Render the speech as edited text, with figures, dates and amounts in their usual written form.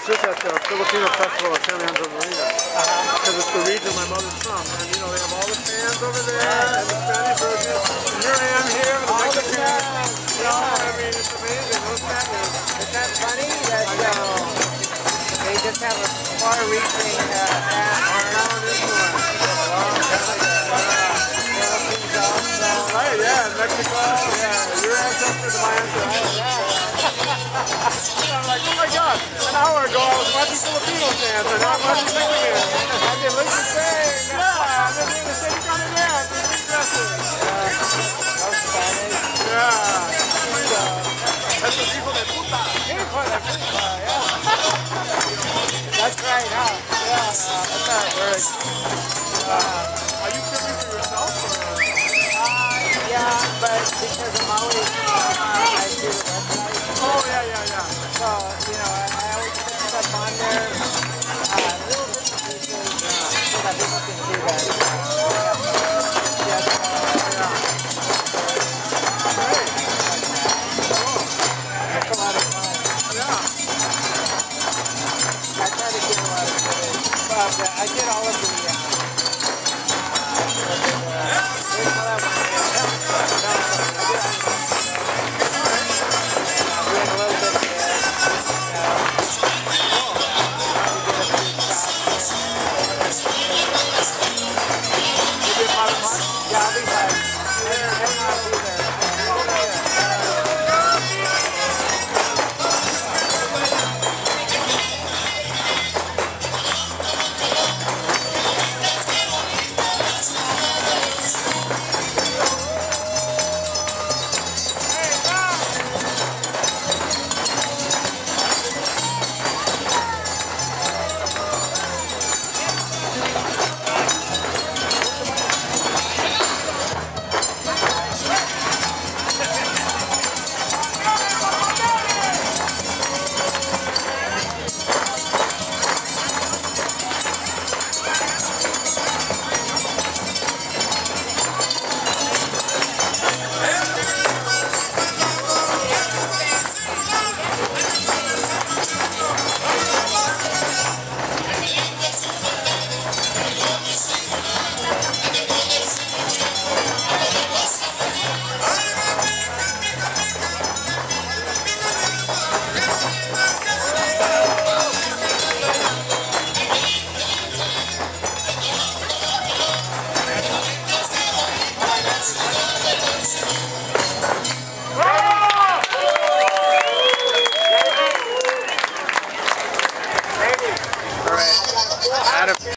was just at the Filipino Festival at San Leandro Marina. Because it's the region my mother's from. And you know, they have all the fans over there and the Spanish version. And here I am here with the Mexican. You know, I mean, it's amazing. Those Spaniards. Isn't that funny that they just have a far-reaching Right, yeah, in Mexico, yeah, your ancestors to my ancestors. I'm like, oh my God, an hour ago I was watching Filipino dance, and now I'm watching Mexicans. And they look the same. Yeah, they're doing the same kind of dance, the same dresses. Those Spanish. Yeah. That's the people that puta. Yeah. That's right, huh? Yeah, that's how it works. Are you cooking for yourself? Or? Yeah, but because I'm always, I do the website. Oh, yeah. So, you know, I always put stuff on there, little bits and pieces, so that people can see that. It's a lot of fun. Yeah. I try to get a lot of footage. But I did all of the, yeah, I'll be fine. I'll be there.